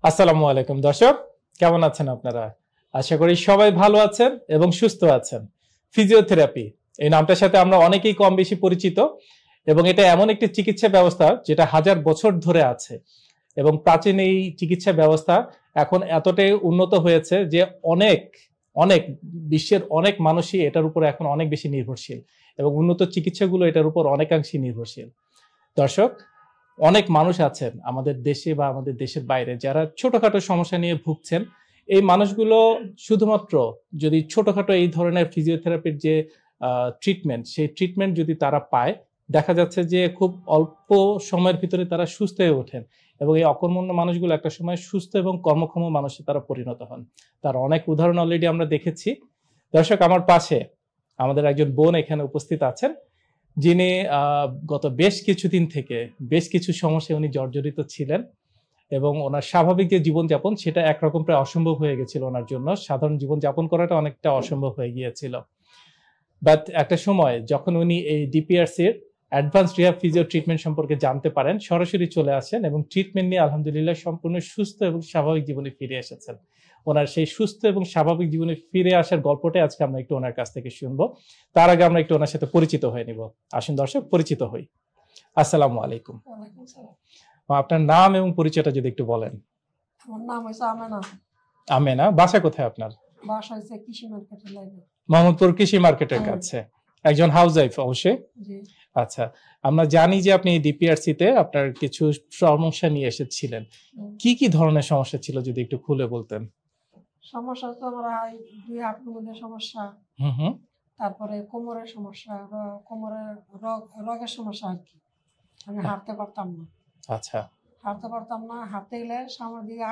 আসসালামু আলাইকুম দর্শক, কেমন আছেন আপনারা? আশা করি সবাই ভালো আছেন এবং সুস্থ আছেন। ফিজিওথেরাপি এই নামটার সাথে আমরা অনেকেই কম বেশি পরিচিত এবং এটা এমন একটি চিকিৎসা ব্যবস্থা যেটা হাজার বছর ধরে আছে এবং প্রাচীন এই চিকিৎসা ব্যবস্থা এখন এতটাই উন্নত হয়েছে যে অনেক অনেক বিশ্বের অনেক মানুষই এটার উপর এখন অনেক বেশি নির্ভরশীল এবং উন্নত চিকিৎসাগুলো এটার উপর অনেকাংশই নির্ভরশীল। দর্শক, অনেক মানুষ আছেন আমাদের দেশে বা আমাদের দেশের বাইরে যারা ছোটখাটো সমস্যা নিয়ে ভুগছেন। এই মানুষগুলো শুধুমাত্র যদি ছোটখাটো এই ধরনের ফিজিওথেরাপির যে ট্রিটমেন্ট, সেই ট্রিটমেন্ট যদি তারা পায়, দেখা যাচ্ছে যে খুব অল্প সময়ের ভিতরে তারা সুস্থ হয়ে ওঠেন এবং এই অকর্মণ্য মানুষগুলো একটা সময় সুস্থ এবং কর্মক্ষম মানুষে তারা পরিণত হন। তার অনেক উদাহরণ অলরেডি আমরা দেখেছি। দর্শক, আমার পাশে আমাদের একজন বোন এখানে উপস্থিত আছেন, যিনি গত বেশ কিছুদিন থেকে বেশ কিছু সমস্যায় উনি জর্জরিত ছিলেন এবং ওনার স্বাভাবিক যে জীবনযাপন সেটা একরকম প্রায় অসম্ভব হয়ে গেছিল ওনার জন্য। সাধারণ জীবনযাপন করাটা অনেকটা অসম্ভব হয়ে গিয়েছিল। বাট একটা সময় যখন উনি এই ডিপিআরসির অ্যাডভান্স রিহ্যাব ফিজিও ট্রিটমেন্ট সম্পর্কে জানতে পারেন, সরাসরি চলে আসেন এবং ট্রিটমেন্ট নিয়ে আলহামদুলিল্লাহ সম্পূর্ণ সুস্থ এবং স্বাভাবিক জীবনে ফিরে এসেছেন। ওনার সেই সুস্থ এবং স্বাভাবিক জীবনে ফিরে আসার গল্পটাই আজকে আমরা একটু ওনার কাছ থেকে শুনবো। তার আগে আমরা একটু ওনার সাথে পরিচিত হয়ে নিব। আসুন দর্শক, পরিচিত হই। আসসালামু আলাইকুম। আপনার নাম এবং পরিচয়টা যদি একটু বলেন। আমার নাম হচ্ছে আমেনা। আমেনা, বাসা কোথায় আপনার? বাসা হচ্ছে কৃষি মার্কেটের লাইনে, মোহাম্মদপুর কৃষি মার্কেটের কাছে। একজন হাউস ওয়াইফ অবশ্যই। জি। আচ্ছা, আমরা জানি যে আপনি ডিপিআরসি তে আপনার কিছু সমস্যা নিয়ে এসেছিলেন। কি কি ধরনের সমস্যা ছিল যদি একটু খুলে বলতেন? সমস্যা তো আমার দুই হাঁটুর মধ্যে সমস্যা, তারপরে কোমরের সমস্যা, কোমরের রগের সমস্যা আর কি। আমি হাঁটতে পারতাম না। আচ্ছা, হাঁটতে পারতাম না। হাঁটতে গেলে সামনের দিকে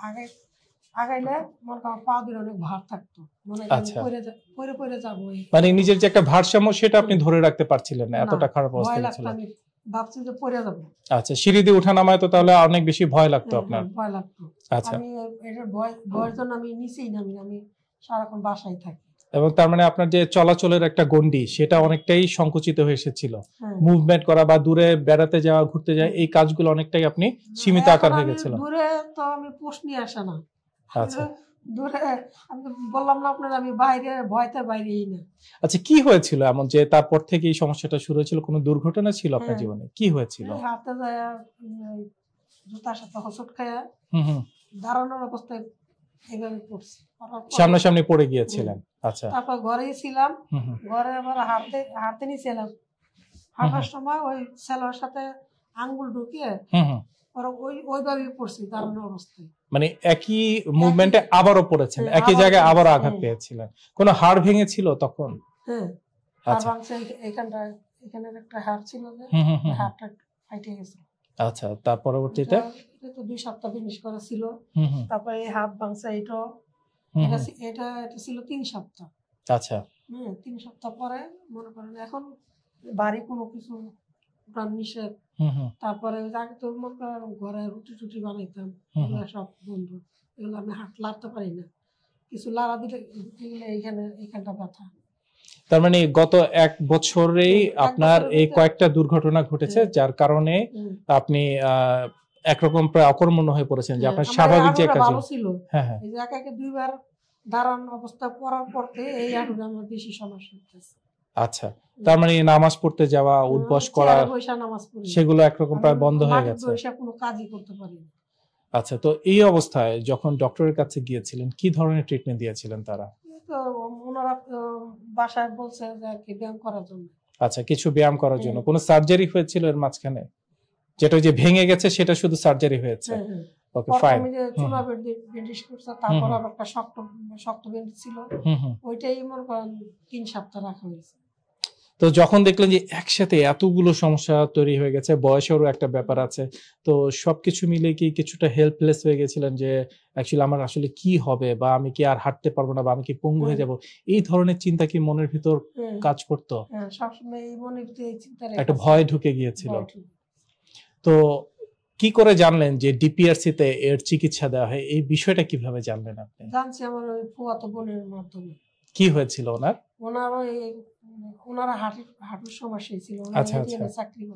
আগাইলে মনে করেন পা দিয়ে অনেক ভার থাকতো, মনে পরে যাবো। মানে নিজের যে একটা ভারসাম্য সেটা আপনি ধরে রাখতে পারছিলেন না, এতটা খারাপ অবস্থা ছিল। আমি ভাবছি যে পরে যাবো। আচ্ছা, সিঁড়ি দিয়ে ওঠানামায় তো তাহলে অনেক বেশি ভয় লাগতো আপনার? ভয় লাগতো। আচ্ছা, আমি এটার ভয়ের জন্য আমি নিচেই নামি, আমি সারাক্ষণ বাসায় থাকি। এবং তার মানে আপনার যে চলাচলের একটা গন্ডি সেটা অনেকটাই সংকুচিত হয়ে এসেছিল। মুভমেন্ট করা বা দূরে বেড়াতে যাওয়া, ঘুরতে যাওয়া, এই কাজগুলো অনেকটাই আপনি সীমিত আকার হয়ে গেছিল। দূরে তো আমি পোষ নিয়ে আসে না। আচ্ছা, দূরে আমি বললাম না আপনার, আমি বাইরে ভয়তে বাইরেই না। আচ্ছা, কি হয়েছিল এমন যে তারপর থেকে এই সমস্যাটা শুরু হয়েছিল? কোনো দুর্ঘটনা ছিল আপনার জীবনে? কি হয়েছিল? হাতে যায় জুতার সাথে হোঁচট খায়া দাঁড়ানোর অবস্থায় এভাবে পড়ছি, সামনাসামনি পড়ে গিয়েছিলেন। আচ্ছা, তারপর ঘরেই ছিলাম। ঘরে আবার হাঁটতে নিয়েছিলাম। হাঁটার সময় ওই ছেলের সাথে আঙ্গুল ঢুকিয়ে ওইভাবে পড়ছি দাঁড়ানোর অবস্থায়। মানে একই মুভমেন্টে আবারও পড়েছেন, একই জায়গায় আবারও আঘাত পেয়েছিলেন। কোনো হাড় ভেঙেছিল তখন? হ্যাঁ, হাড় ভাঙছে। এখানে একটা হাড় ছিল, হাড়টা ফাইটে গেছে। আচ্ছা, তার পরবর্তীতে তো 2 সপ্তাহ ফিনিশ করা ছিল। তারপরে এই হাত ভাঙছে। এটা ছিল 3 সপ্তাহ। আচ্ছা, 3 সপ্তাহ পরে মনে করেন এখন বাড়ি কোনো কিছু নিষেধ। তারপরে আগে তো মনে করেন ঘরে রুটি টুটি বানাইতাম, এগুলো সব বন্ধ। এগুলো আমি লাড়তে পারি না। কিছু লাড়া দিলে এইখানটা ব্যথা। তার মানে গত 1 বছরেই আপনার এই কয়েকটা দুর্ঘটনা ঘটেছে, যার কারণে আপনি একরকম প্রায় অকর্মণ্য হয়ে পড়েছেন, যে আপনার স্বাভাবিক যে কাজ ছিল। এই যে একে 2বার দাঁড়ানো অবস্থা পড়ার পরতে এই হাঁটুটা আমার বেশি সমস্যা হচ্ছে। আচ্ছা, তার মানে নামাজ পড়তে যাওয়া, উঠবস করা, সেগুলো একরকম প্রায় বন্ধ হয়ে গেছে। কোনো কাজই করতে পারি না। আচ্ছা, তো এই অবস্থায় যখন ডক্টরের কাছে গিয়েছিলেন, কি ধরনের ট্রিটমেন্ট দিয়েছিলেন তারা? তো ওনারা বাসায় বলছে যে কি ব্যায়াম করার জন্য। আচ্ছা, কিছু ব্যায়াম করার জন্য। কোনো সার্জারি হয়েছিল এর মাঝখানে? যেটা যে ভেঙে গেছে সেটা শুধু সার্জারি হয়েছে? Okay, fine. আমি যে চুলা ব্যান্ডেজ করছে, তারপর আবার একটা শক্ত ব্যান্ডেজ ছিল, ওইটাই মনে করেন 3 সপ্তাহ রাখা হয়েছে। তো যখন দেখলেন যে একসাথে এতগুলো সমস্যা তৈরি হয়ে গেছে, বয়সেরও একটা ব্যাপার আছে, তো সবকিছু মিলে কি কিছুটা হেল্পলেস হয়ে গেছিলেন যে অ্যাকচুয়ালি আমার আসলে কি হবে, বা আমি কি আর হাঁটতে পারবো না, বা আমি কি পঙ্গু হয়ে যাব, এই ধরনের চিন্তা কি মনের ভিতর কাজ করতো? সবসময় এই মনের ভিতরে এই চিন্তা একটা ভয় ঢুকে গিয়েছিল। তো কি করে জানলেন যে ডিপিআরসি তে এর চিকিৎসা দেওয়া হয়? এই বিষয়টা কিভাবে জানলেন আপনি? জানছি আমার ওই ফুয়াতো বোনের মাধ্যমে। কি হয়েছিল ওনার? ওনারও ওনারা হাঁটুর সমস্যা ছিল। আচ্ছা, আচ্ছা, চাকরি করত।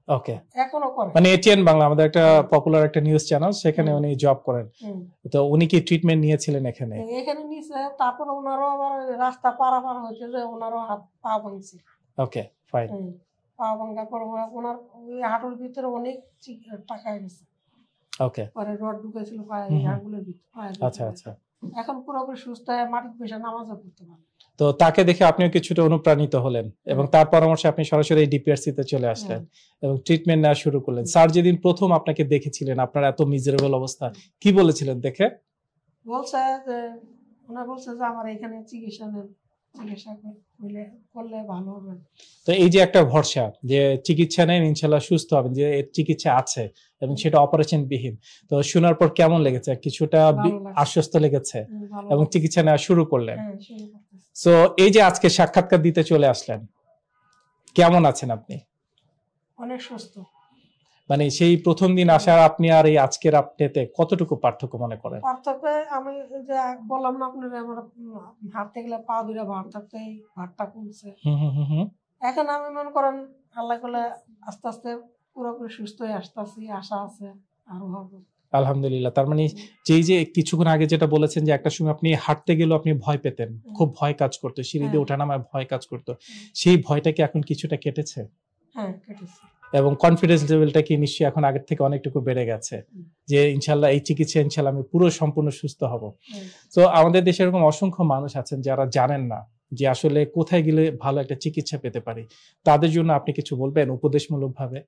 ওকে, এখনো করে। মানে এটিএন বাংলা আমাদের একটা পপুলার একটা নিউজ চ্যানেল, সেখানে উনি জব করেন। তো উনি কি ট্রিটমেন্ট নিয়েছিলেন এখানে? এখানে নিচে, তারপর ওনারও আবার রাস্তা পারাপার হইতে যে ওনারও হাত পা ভাঙছে। Okay, fine. পা ভাঙার পর ওনার ওই হাঁটুর ভিতরে অনেক টাকা গেছে। ওকে, পরে রড ঢুকেছিল পায়ে, আঙ্গুলের ভিতরে। আচ্ছা আচ্ছা। এখন পুরোপুরি সুস্থ হয়ে মাটির বসে নামাজও পড়তে পারে। তো তাকে দেখে আপনিও কিছুটা অনুপ্রাণিত হলেন এবং তার পরামর্শে আপনি সরাসরি ডিপিআরসি তে চলে আসলেন এবং ট্রিটমেন্ট নেওয়া শুরু করলেন। স্যার যেদিন প্রথম আপনাকে দেখেছিলেন, আপনার এত মিজারেবল অবস্থা, কি বলেছিলেন দেখে? বলছে যে ওনা বলছে যে আমার এখানে চিকিৎসা নেন, চিকিৎসা করলে ভালো হবে। তো এই যে একটা ভরসা যে চিকিৎসা নেন ইনশাআল্লাহ সুস্থ হবেন, যে এর চিকিৎসা আছে এবং সেটা অপারেশন বিহীন, তো শোনার পর কেমন লেগেছে? কিছুটা আশ্বস্ত লেগেছে এবং চিকিৎসা নেওয়া শুরু করলেন। সো এই যে আজকে সাক্ষাৎকার দিতে চলে আসলেন, কেমন আছেন আপনি? অনেক সুস্থ। মানে সেই প্রথম দিন আসার আপনি আর এই আজকের আপডেটে কতটুকু পার্থক্য মনে করেন? পার্থক্য আমি যে বললাম না আপনার, আমার হাঁটতে গেলে পা দুইটা ভার থাকতো, এই ভারটা কমছে। এখন আমি মনে করেন আল্লাহ করলে আস্তে আস্তে পুরোপুরি সুস্থ হয়ে আসতেছি, আশা আছে আরো হবে। আলহামদুলিল্লাহ। তার মানে যেই যে কিছুক্ষণ আগে যেটা বলেছেন যে একটা সময় আপনি হাঁটতে গেলেও আপনি ভয় পেতেন, খুব ভয় কাজ করতো, সিঁড়িতে ওঠানামায় ভয় কাজ করতো, সেই ভয়টা কি এখন কিছুটা কেটেছে? হ্যাঁ, কেটেছে। এবং কনফিডেন্স লেভেলটা কি নিশ্চয়ই এখন আগের থেকে অনেকটুকু বেড়ে গেছে যে ইনশাআল্লাহ এই চিকিৎসা ইনশাআল্লাহ আমি পুরো সম্পূর্ণ সুস্থ হব। তো আমাদের দেশে এরকম অসংখ্য মানুষ আছেন যারা জানেন না যে আসলে কোথায় গেলে ভালো একটা চিকিৎসা পেতে পারি, তাদের জন্য আপনি কিছু বলবেন উপদেশমূলক ভাবে?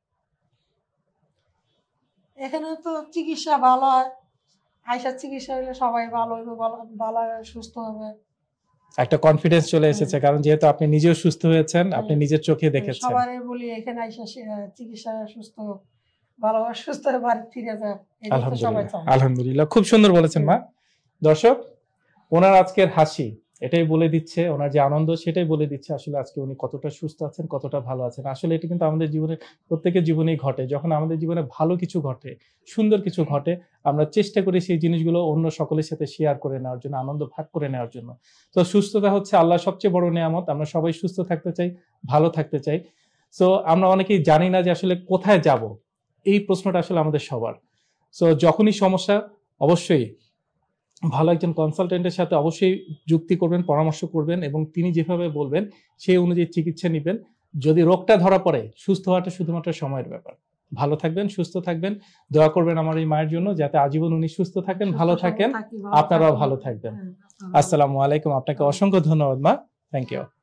এখানে তো চিকিৎসা ভালো হয়, আয়সার চিকিৎসা হলে সবাই ভালো হইবে, ভালো সুস্থ হবে, একটা কনফিডেন্স চলে এসেছে, কারণ যেহেতু আপনি নিজেও সুস্থ হয়েছেন, আপনি নিজের চোখে দেখেছেন। সবারই বলি এখানে আয়সা চিকিৎসা সুস্থ ভালোভাবে সুস্থ হয়ে বাড়ি ফিরে যায়। আলহামদুলিল্লাহ, আলহামদুলিল্লাহ, খুব সুন্দর বলেছেন মা। দর্শক, ওনার আজকের হাসি এটাই বলে দিচ্ছে, ওনার যে আনন্দ সেটাই বলে দিচ্ছে আসলে আজকে উনি কতটা সুস্থ আছেন, কতটা ভালো আছেন। আসলে এটা কিন্তু আমাদের জীবনে, প্রত্যেকের জীবনেই ঘটে। যখন আমাদের জীবনে ভালো কিছু ঘটে, সুন্দর কিছু ঘটে, আমরা চেষ্টা করি সেই জিনিসগুলো অন্য সকলের সাথে শেয়ার করে নেওয়ার জন্য, আনন্দ ভাগ করে নেওয়ার জন্য। তো সুস্থতা হচ্ছে আল্লাহর সবচেয়ে বড় নেয়ামত। আমরা সবাই সুস্থ থাকতে চাই, ভালো থাকতে চাই। সো আমরা অনেকেই জানি না যে আসলে কোথায় যাব, এই প্রশ্নটা আসলে আমাদের সবার। সো যখনই সমস্যা, অবশ্যই ভালো একজন কনসালটেন্টের সাথে অবশ্যই যুক্তি করবেন, পরামর্শ করবেন এবং তিনি যেভাবে বলবেন সেই অনুযায়ী চিকিৎসা নেবেন। যদি রোগটা ধরা পড়ে, সুস্থ হওয়াটা শুধুমাত্র সময়ের ব্যাপার। ভালো থাকবেন, সুস্থ থাকবেন, দোয়া করবেন আমার এই মায়ের জন্য যাতে আজীবন উনি সুস্থ থাকেন, ভালো থাকেন, আপনারাও ভালো থাকবেন। আসসালামু আলাইকুম। আপনাকে অসংখ্য ধন্যবাদ মা। Thank you.